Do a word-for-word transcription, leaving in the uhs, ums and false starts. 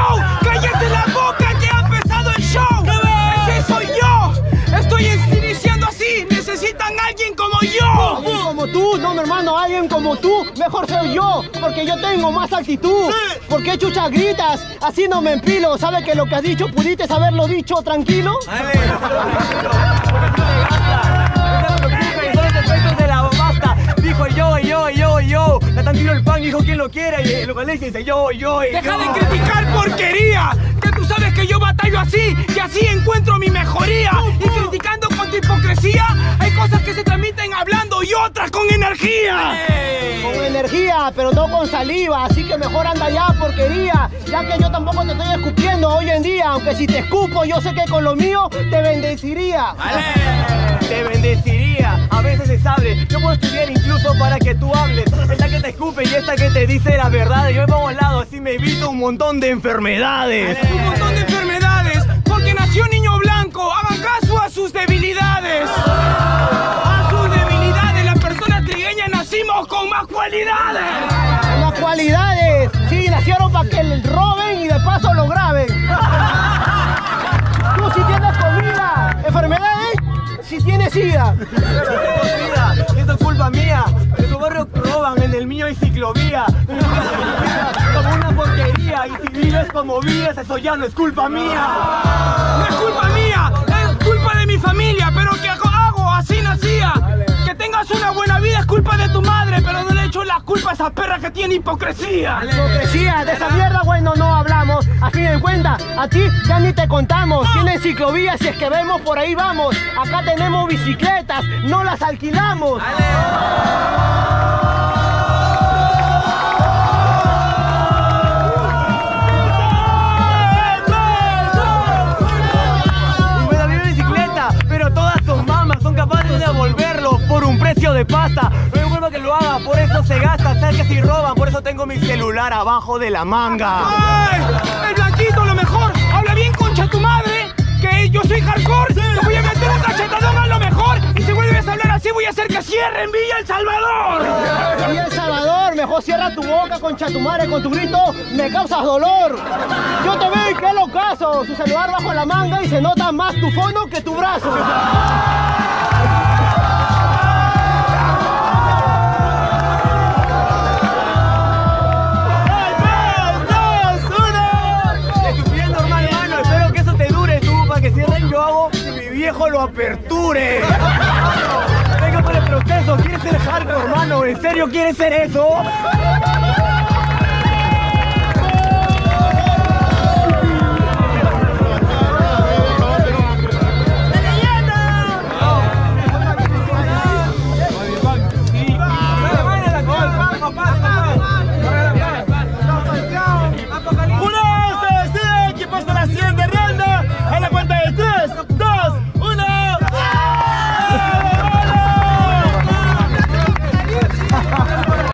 show! ¡Cállate la boca que ha empezado el show! ¡Ese soy yo! ¡Estoy iniciando así! ¡Necesitan a alguien como yo! ¿Alguien como tú? No, mi hermano, alguien como tú. Mejor soy yo, porque yo tengo más actitud. Sí. ¿Por qué chucha gritas? Así no me empilo. ¿Sabes que lo que has dicho pudiste haberlo dicho tranquilo? Dijo yo, yo, yo, yo. Natán tiró el pan, dijo quien lo quiera. Y lo que le dice yo, yo, ¡Deja yo. de criticar porquería! Que tú sabes que yo batallo así y así encuentro mi mejoría. Y criticando con tu hipocresía, hay cosas que se transmiten hablando y otras con energía. Con energía, pero no con saliva. Así que mejor anda ya, porquería. Ya que yo tampoco te estoy escupiendo hoy en día. Aunque si te escupo, yo sé que con lo mío te bendeciría. ¡Ale! Te bendeciría, a veces se sabe. Yo puedo estudiar incluso para que tú hables. Esta que te escupe y esta que te dice la verdad. Yo me pongo al lado, así me evito un montón de enfermedades. ¡Ale! Un montón de enfermedades, porque nació niño blanco. Hagan caso a sus debilidades. A sus debilidades, las personas trigueñas nacimos con más cualidades. Las cualidades. Sí, nacieron para que le roben y de paso lo graben. Tú sí tienes comida. Enfermedades, si tienes sida. Esto es culpa mía. En tu barrio roban, en el mío hay ciclovía. Como una porquería. Y si vives como vives, eso ya no es culpa mía. No es culpa mía, es culpa de mi familia, pero que hago, hago así nacía. Que tengas una buena vida es culpa de tu madre, pero no le echo la culpa a esa perra que tiene hipocresía. Hipocresía, de esa mierda, bueno, no hablamos. A fin de cuentas, a ti ya ni te contamos. Tienes ciclovías, si es que vemos, por ahí vamos. Acá tenemos bicicletas, no las alquilamos. Capaces de devolverlo por un precio de pasta. No hay forma que lo haga, por eso se gasta. Sabes que si roban, por eso tengo mi celular abajo de la manga. ¡Ay! El blanquito, lo mejor. Habla bien, concha tu madre. Que yo soy hardcore. Sí. Te voy a meter un cachetadón a lo mejor. Y si vuelves a hablar así, voy a hacer que cierren Villa El Salvador. Villa El Salvador, mejor cierra tu boca, concha tu madre. Con tu grito me causas dolor. Yo te veo y qué locazo. Su celular bajo la manga y se nota más tu fondo que tu brazo. Que cierren, yo hago que mi viejo lo aperture. Venga por el proceso, ¿quieres ser hardcore, hermano? ¿En serio quieres ser eso?